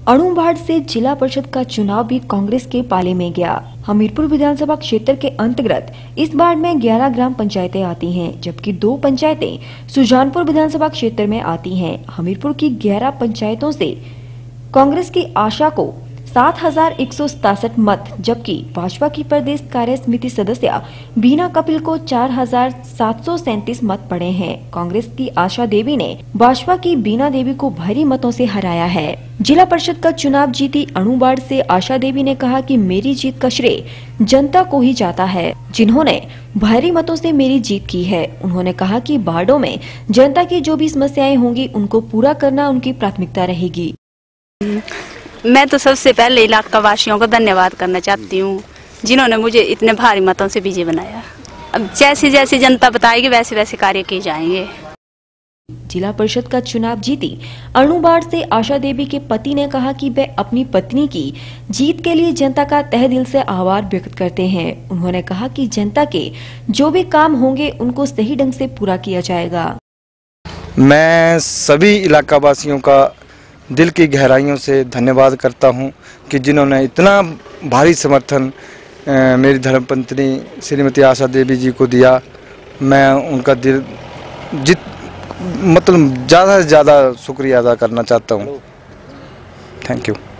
अणुबाड़ से जिला परिषद का चुनाव भी कांग्रेस के पाले में गया। हमीरपुर विधानसभा क्षेत्र के अंतर्गत इस बार में 11 ग्राम पंचायतें आती हैं, जबकि 2 पंचायतें सुजानपुर विधानसभा क्षेत्र में आती हैं। हमीरपुर की 11 पंचायतों से कांग्रेस की आशा को 7,167 मत, जबकि भाजपा की प्रदेश कार्य समिति सदस्य बीना कपिल को 4,737 मत पड़े हैं। कांग्रेस की आशा देवी ने भाजपा की बीना देवी को भारी मतों से हराया है। जिला परिषद का चुनाव जीती अणुबाड़ से आशा देवी ने कहा कि मेरी जीत का श्रेय जनता को ही जाता है, जिन्होंने भारी मतों से मेरी जीत की है। उन्होंने कहा कि बाड़ों में जनता की जो भी समस्याएं होंगी उनको पूरा करना उनकी प्राथमिकता रहेगी। मैं तो सबसे पहले इलाका वासियों को धन्यवाद करना चाहती हूँ, जिन्होंने मुझे इतने भारी मतों से विजयी बनाया। अब जैसी जैसी जनता बताएगी वैसे वैसे कार्य किए जाएंगे। जिला परिषद का चुनाव जीती अणुबाड़ से आशा देवी के पति ने कहा कि वे अपनी पत्नी की जीत के लिए जनता का तहे दिल से आभार व्यक्त करते हैं। उन्होंने कहा कि जनता के जो भी काम होंगे उनको सही ढंग से पूरा किया जाएगा। मैं सभी इलाका वासियों का दिल की गहराइयों से धन्यवाद करता हूं कि जिन्होंने इतना भारी समर्थन मेरी धर्मपत्नी श्रीमती आशा देवी जी को दिया। मैं उनका दिल ज़्यादा से ज़्यादा शुक्रिया अदा करना चाहता हूं। Thank you.